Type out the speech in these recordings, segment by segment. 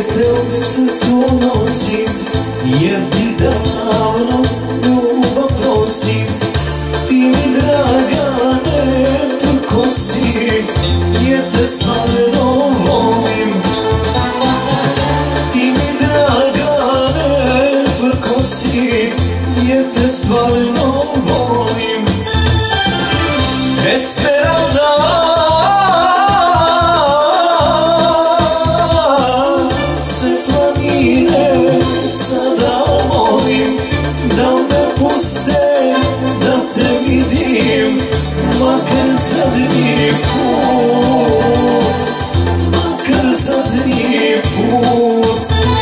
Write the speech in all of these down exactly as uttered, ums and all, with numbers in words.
te u srcu nosim, jer ti davno ljubav prosim. Ti mi draga ne prkosi, jer te stvarno volim. Ti mi draga ne prkosi, jer te stvarno volim. Esmeralda, sve planine sada molim, da me puste, da te vidim, makar zadnji put, makar zadnji put.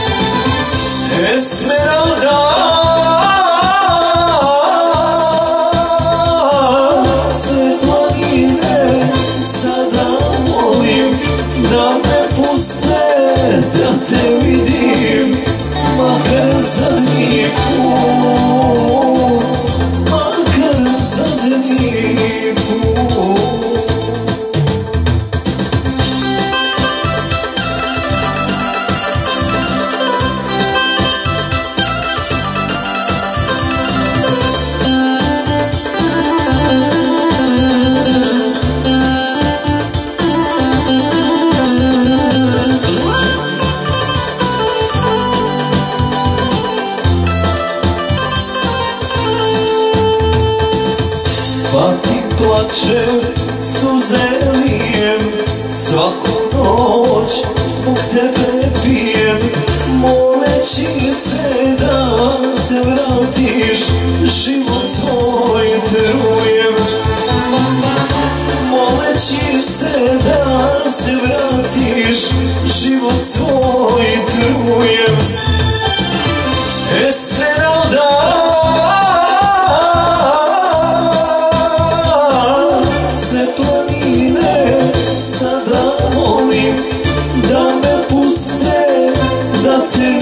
Esmeralda, sve planine sada molim, da me puste, da te vidim, makar zadnji put, makar zadnji put. Pa ti plače suze lijem, svaku noć zbog tebe pijem, moleći se da se vratiš, život svoj trujem. Moleći se da se vratiš, život svoj trujem. Esmeralda, sve planine sada molim, da me puste, da te